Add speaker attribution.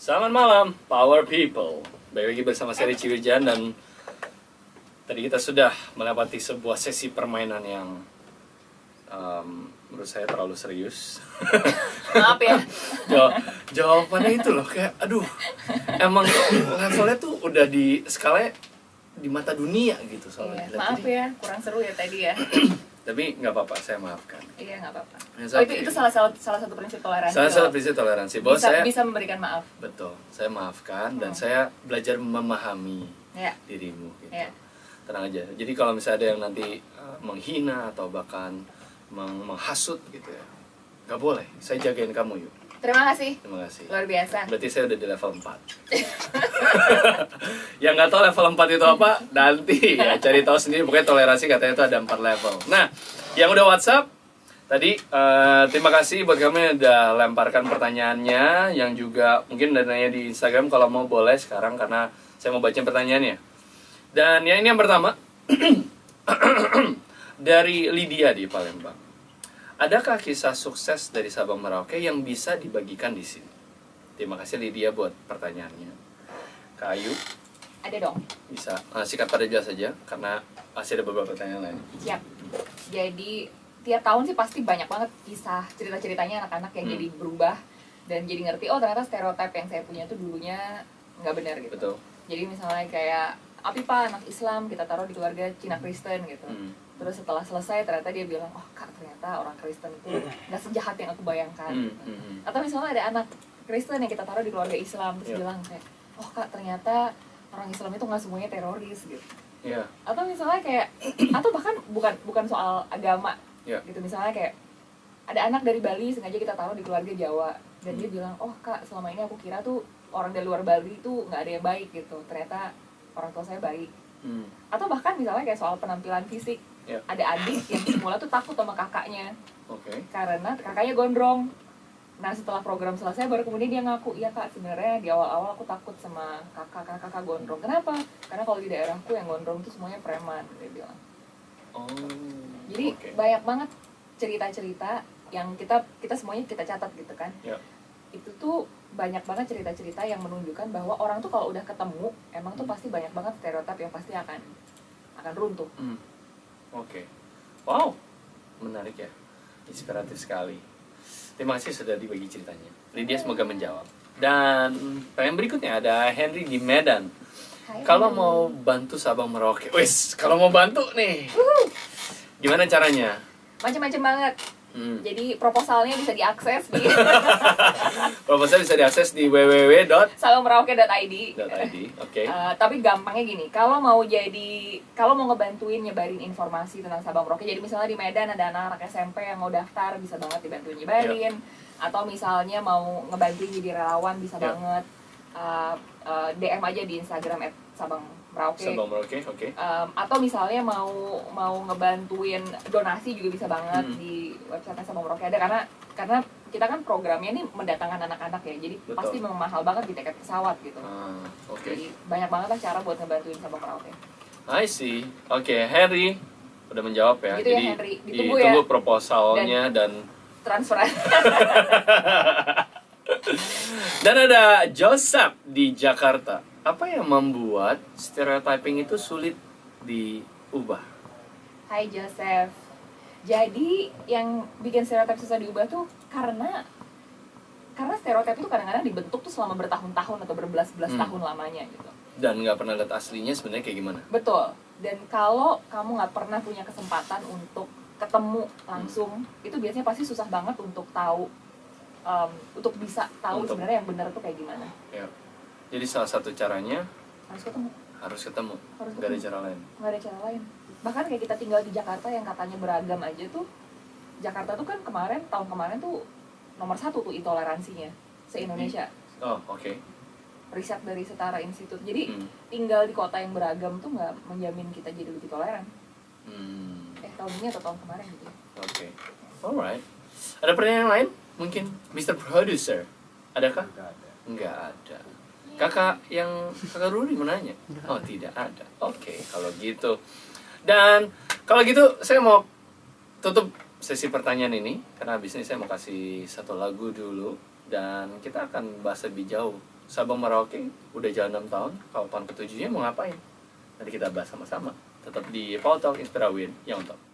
Speaker 1: Selamat malam, Power People. Baik lagi bersama saya Ricci Wirjan dan tadi kita sudah melewati sebuah sesi permainan yang menurut saya terlalu serius.
Speaker 2: Maaf ya.
Speaker 1: Jawabannya itu loh kayak aduh, emang levelnya tuh udah di skala di mata dunia gitu soalnya.
Speaker 2: Iya, maaf ya, kurang seru ya tadi ya.
Speaker 1: Tapi nggak apa-apa, saya maafkan.
Speaker 2: Iya, nggak apa-apa.
Speaker 1: It's
Speaker 2: Oh,
Speaker 1: okay.
Speaker 2: itu salah satu prinsip toleransi.
Speaker 1: Salah satu
Speaker 2: loh.
Speaker 1: prinsip toleransi bahwa
Speaker 2: bisa,
Speaker 1: saya
Speaker 2: bisa memberikan maaf.
Speaker 1: betul, saya maafkan dan saya belajar memahami
Speaker 2: Ya.
Speaker 1: dirimu gitu.
Speaker 2: Ya.
Speaker 1: Tenang aja. Jadi kalau misalnya ada yang nanti menghina atau bahkan menghasut gitu ya, nggak boleh. Saya jagain kamu yuk.
Speaker 2: Terima kasih.
Speaker 1: Terima kasih.
Speaker 2: Luar biasa.
Speaker 1: Berarti saya udah di level 4. Yang nggak tahu level 4 itu apa, nanti ya cari tahu sendiri. Pokoknya toleransi katanya itu ada 4 level. Nah, yang udah WhatsApp tadi terima kasih buat kamu yang udah lemparkan pertanyaannya, yang juga mungkin udah nanya di Instagram. Kalau mau boleh sekarang karena saya mau baca pertanyaannya. Dan yang ini yang pertama dari Lydia di Palembang. Adakah kisah sukses dari Sabang Merauke yang bisa dibagikan di sini? Terima kasih Lydia buat pertanyaannya. Kak Ayu,
Speaker 2: Ada dong.
Speaker 1: bisa singkat pada jelas saja karena masih ada beberapa pertanyaan lain.
Speaker 2: Siap. Jadi tiap tahun sih pasti banyak banget kisah cerita-ceritanya anak-anak yang jadi berubah dan jadi ngerti, oh ternyata stereotip yang saya punya tuh dulunya nggak benar gitu.
Speaker 1: Betul.
Speaker 2: Jadi misalnya kayak Apipa anak Islam kita taruh di keluarga Cina Kristen gitu. Terus setelah selesai ternyata dia bilang, oh kak ternyata orang Kristen itu nggak sejahat yang aku bayangkan. Gitu. Atau misalnya ada anak Kristen yang kita taruh di keluarga Islam terus bilang kayak, oh kak ternyata orang Islam itu nggak semuanya teroris gitu.
Speaker 1: Iya.
Speaker 2: Atau misalnya kayak, atau bahkan bukan soal agama gitu. Misalnya kayak ada anak dari Bali sengaja kita taruh di keluarga Jawa dan dia bilang, oh kak selama ini aku kira tuh orang dari luar Bali tuh nggak ada yang baik gitu. Ternyata orang tua saya baik. Atau bahkan misalnya kayak soal penampilan fisik. Ada adik yang semula tuh takut sama kakaknya karena kakaknya gondrong. Nah setelah program selesai baru kemudian dia ngaku, iya kak sebenarnya di awal-awal aku takut sama kakak gondrong. Kenapa? Karena kalau di daerahku yang gondrong tuh semuanya preman, dia bilang. Jadi banyak banget cerita-cerita yang kita semuanya kita catat gitu kan. Itu tuh banyak banget cerita-cerita yang menunjukkan bahwa orang tuh kalau udah ketemu emang tuh pasti banyak banget stereotip yang pasti akan runtuh.
Speaker 1: Wow, menarik ya, inspiratif sekali. Terima kasih sudah dibagi ceritanya. Lydia semoga menjawab. Dan pertanyaan berikutnya ada Henry di Medan. Kalau mau bantu Sabang Merauke, kalau mau bantu nih, gimana caranya?
Speaker 2: Macam-macam banget. Jadi proposalnya bisa diakses di
Speaker 1: proposal bisa diakses di
Speaker 2: sabangmerauke.id.
Speaker 1: Oke.
Speaker 2: Tapi gampangnya gini, kalau mau ngebantuin nyebarin informasi tentang Sabang Merauke, jadi misalnya di Medan ada anak-anak SMP yang mau daftar, bisa banget dibantuin nyebarin. Atau misalnya mau ngebantuin jadi relawan, bisa banget DM aja di Instagram @sabangmerauke. Atau misalnya mau ngebantuin donasi juga bisa banget di website Sabang Merauke ada, karena kita kan programnya nih mendatangkan anak-anak ya, jadi pasti memang mahal banget di tiket pesawat gitu. Jadi banyak banget lah cara buat ngebantuin Sabang Merauke.
Speaker 1: I see. Henry udah menjawab ya.
Speaker 2: Gitu
Speaker 1: jadi
Speaker 2: ya, Henry. Ditunggu
Speaker 1: proposalnya dan
Speaker 2: transferan.
Speaker 1: Dan ada Joseph di Jakarta. Apa yang membuat stereotyping itu sulit diubah?
Speaker 2: Hai Joseph. Jadi yang bikin stereotip susah diubah tuh karena stereotip itu kadang-kadang dibentuk tuh selama bertahun-tahun atau berbelas-belas tahun lamanya gitu.
Speaker 1: Dan nggak pernah lihat aslinya sebenarnya kayak gimana?
Speaker 2: Betul. Dan kalau kamu nggak pernah punya kesempatan untuk ketemu langsung, itu biasanya pasti susah banget untuk tahu, untuk bisa tahu sebenarnya yang benar tuh kayak gimana.
Speaker 1: Ya. Jadi salah satu caranya
Speaker 2: harus ketemu.
Speaker 1: Nggak ada cara lain.
Speaker 2: Nggak ada cara lain. Bahkan kayak kita tinggal di Jakarta yang katanya beragam aja tuh, Jakarta tuh kan tahun kemarin tuh nomor 1 tuh intoleransinya se-Indonesia. Riset dari Setara Institute. Jadi tinggal di kota yang beragam tuh nggak menjamin kita jadi lebih toleran. Tahun ini atau tahun kemarin gitu.
Speaker 1: Alright. Ada pertanyaan lain? Mungkin Mr. Producer. Adakah? Nggak ada. Kakak Ruri mau nanya? Oh tidak ada. Kalau gitu. Dan kalau gitu saya mau tutup sesi pertanyaan ini karena habis ini saya mau kasih satu lagu dulu dan kita akan bahas lebih jauh Sabang Merauke udah jalan 6 tahun, kapan ketujuhnya mau ngapain? Nanti kita bahas sama-sama. Tetap di Paul Talk Inspirawin yang top.